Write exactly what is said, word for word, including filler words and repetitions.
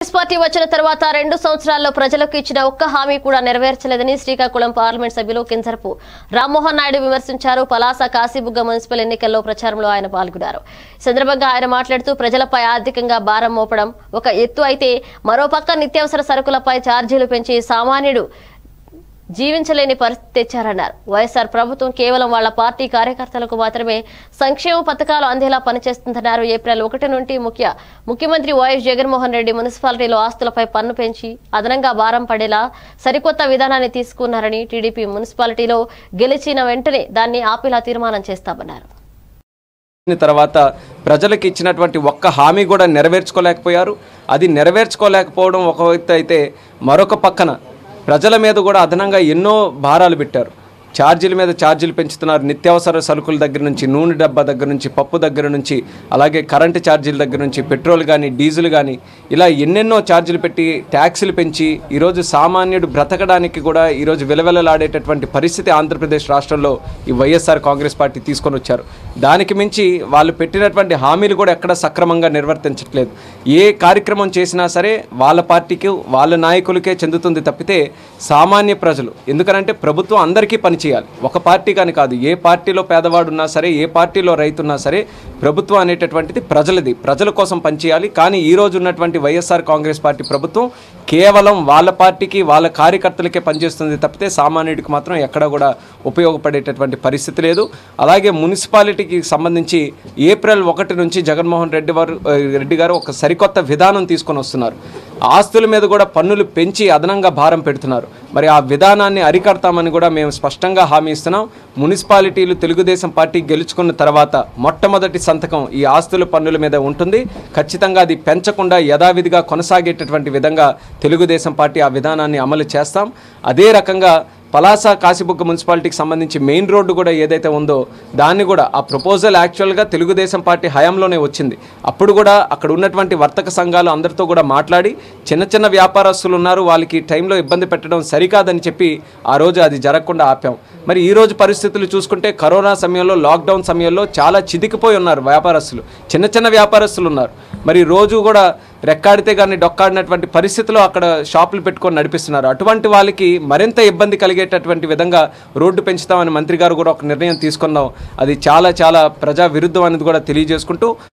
Party వచ్చిన తర్వాత రెండు సంవత్సరాల్లో ప్రజలకు ఇచ్చిన ఒక్క హామీ కూడా నెరవేర్చలేదని శ్రీకాకుళం పార్లమెంట్ సభ్యులు కింజరపు రామ్మోహన్ నాయుడు విమర్శించారు. పలాస కాశీబుగ్గ మున్సిపల్ ఎన్నికల్లో ప్రచారంలో ఆయన పాల్గొన్నారు. సందర్భంగా ఆయన మాట్లాడుతూ ప్రజలపై ఆర్థికంగా భారం మోపడం ఒక ఎత్తు అయితే మరోపక్క నిత్యావసర సరుకులపై ఛార్జీలు పెంచి సామాన్యుడు జీవించలేని పరిస్థితి తెచ్చారన్నారు. వైఎస్ఆర్ ప్రభుత్వం కేవలం వాళ్ల పార్టీ కార్యకర్తలకు మాత్రమే సంక్షేమ పథకాలు అందేలా పనిచేస్తుందన్నారు. ఏప్రిల్ ఒకటి నుండి ముఖ్య ముఖ్యమంత్రి వైఎస్ జగన్మోహన్ రెడ్డి మున్సిపాలిటీలో ఆస్తులపై పన్ను పెంచి అదనంగా భారం పడేలా సరికొత్త విధానాన్ని తీసుకున్నారని, టీడీపీ మున్సిపాలిటీలో గెలిచిన వెంటనే దాన్ని ఆపేలా తీర్మానం చేస్తామన్నారు. తర్వాత ప్రజలకు ఇచ్చినటువంటి ఒక్క హామీ కూడా నెరవేర్చుకోలేకపోయారు. అది నెరవేర్చుకోలేకపోవడం ఒక వ్యక్తి అయితే మరొక పక్కన ప్రజల మీద కూడా అదనంగా ఎన్నో భారాలు పెట్టారు. ఛార్జీల మీద ఛార్జీలు పెంచుతున్నారు. నిత్యావసర సరుకుల దగ్గర నుంచి, నూనె డబ్బా దగ్గర నుంచి, పప్పు దగ్గర నుంచి, అలాగే కరెంటు ఛార్జీల దగ్గర నుంచి, పెట్రోల్ కానీ డీజిల్ కానీ ఇలా ఎన్నెన్నో ఛార్జీలు పెట్టి ట్యాక్సులు పెంచి ఈరోజు సామాన్యుడు బ్రతకడానికి కూడా ఈరోజు విలవిలలాడేటటువంటి పరిస్థితి ఆంధ్రప్రదేశ్ రాష్ట్రంలో ఈ వైఎస్ఆర్ కాంగ్రెస్ పార్టీ తీసుకొని వచ్చారు. దానికి మించి వాళ్ళు పెట్టినటువంటి హామీలు కూడా ఎక్కడ సక్రమంగా నిర్వర్తించట్లేదు. ఏ కార్యక్రమం చేసినా సరే వాళ్ళ పార్టీకి, వాళ్ళ నాయకులకే చెందుతుంది తప్పితే సామాన్య ప్రజలు, ఎందుకనంటే ప్రభుత్వం అందరికీ పని చేయాలి, ఒక పార్టీ కానీ కాదు. ఏ పార్టీలో పేదవాడు ఉన్నా సరే, ఏ పార్టీలో రైతున్నా సరే, ప్రభుత్వం అనేటటువంటిది ప్రజలది, ప్రజల కోసం పనిచేయాలి. కానీ ఈ రోజు ఉన్నటువంటి వైఎస్ఆర్ కాంగ్రెస్ పార్టీ ప్రభుత్వం కేవలం వాళ్ళ పార్టీకి, వాళ్ళ కార్యకర్తలకే పనిచేస్తుంది తప్పితే సామాన్యుడికి మాత్రం ఎక్కడ కూడా ఉపయోగపడేటటువంటి పరిస్థితి లేదు. అలాగే మున్సిపాలిటీకి సంబంధించి ఏప్రిల్ ఒకటి నుంచి జగన్మోహన్ రెడ్డి వారు రెడ్డి గారు ఒక సరికొత్త విధానం తీసుకొని వస్తున్నారు. ఆస్తుల మీద కూడా పన్నులు పెంచి అదనంగా భారం పెడుతున్నారు. మరి ఆ విధానాన్ని అరికడతామని కూడా మేము స్పష్టంగా హామీ ఇస్తున్నాం. మున్సిపాలిటీలు తెలుగుదేశం పార్టీ గెలుచుకున్న తర్వాత మొట్టమొదటి సంతకం ఈ ఆస్తుల పన్నుల మీద ఉంటుంది. ఖచ్చితంగా అది పెంచకుండా యథావిధిగా కొనసాగేటటువంటి విధంగా తెలుగుదేశం పార్టీ ఆ విధానాన్ని అమలు చేస్తాం. అదే రకంగా పలాస కాశీబుగ్గ మున్సిపాలిటీకి సంబంధించి మెయిన్ రోడ్డు కూడా ఏదైతే ఉందో దాన్ని కూడా ఆ ప్రపోజల్ యాక్చువల్గా తెలుగుదేశం పార్టీ హయాంలోనే వచ్చింది. అప్పుడు కూడా అక్కడ ఉన్నటువంటి వర్తక సంఘాలు అందరితో కూడా మాట్లాడి చిన్న చిన్న వ్యాపారస్తులు ఉన్నారు, వాళ్ళకి టైంలో ఇబ్బంది పెట్టడం సరికాదని చెప్పి ఆ రోజు అది జరగకుండా ఆపాం. మరి ఈ రోజు పరిస్థితులు చూసుకుంటే కరోనా సమయంలో, లాక్డౌన్ సమయంలో చాలా చిదికిపోయి ఉన్నారు వ్యాపారస్తులు, చిన్న చిన్న వ్యాపారస్తులు ఉన్నారు. మరి రోజు కూడా రెక్కాడితే కానీ డొక్కాడినటువంటి పరిస్థితిలో అక్కడ షాపులు పెట్టుకొని నడిపిస్తున్నారు. అటువంటి వాళ్ళకి మరింత ఇబ్బంది కలిగేటటువంటి విధంగా రోడ్డు పెంచుతామని మంత్రి గారు కూడా ఒక నిర్ణయం తీసుకున్నాం. అది చాలా చాలా ప్రజా విరుద్ధం అనేది కూడా తెలియజేసుకుంటూ